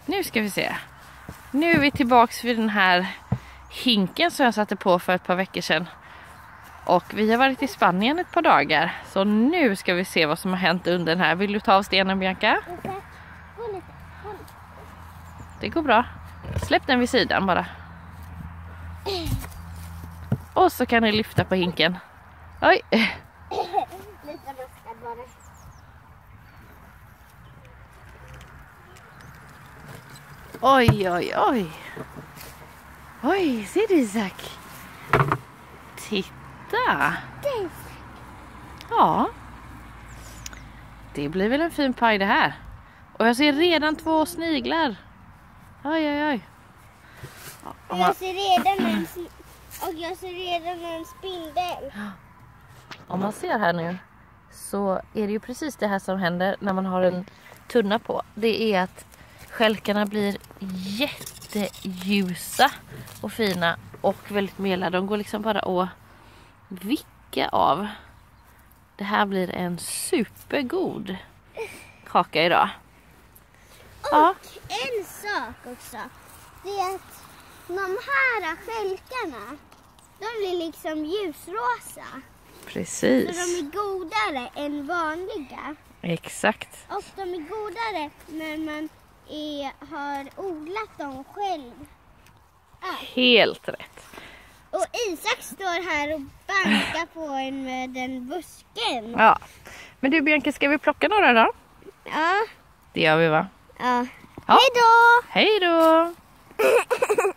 Nu ska vi se. Nu är vi tillbaks vid den här hinken som jag satte på för ett par veckor sedan. Och vi har varit i Spanien ett par dagar. Så nu ska vi se vad som har hänt under den här. Vill du ta av stenen, Bianca? Det går bra. Släpp den vid sidan bara. Och så kan ni lyfta på hinken. Oj. Oj, oj, oj. Oj, ser du Isak? Titta. Ja. Det blir väl en fin paj det här. Och jag ser redan 2 sniglar. Oj, oj, oj. Jag ser redan en spindel. Om man ser här nu så är det ju precis det här som händer när man har en tunna på. Det är att stjälkarna blir jätteljusa och fina och väldigt mela. De går liksom bara att vicka av. Det här blir en supergod kaka idag. Och en sak också. Det är att de här stjälkarna, de blir liksom ljusrosa. Precis. Så de är godare än vanliga. Exakt. Och de är godare när man har odlat dem själv. Helt rätt. Och Isak står här och bankar på en med den busken. Ja. Men du Bianca, ska vi plocka några då? Ja. Det gör vi va? Ja. Ja. Hej då! Hej då!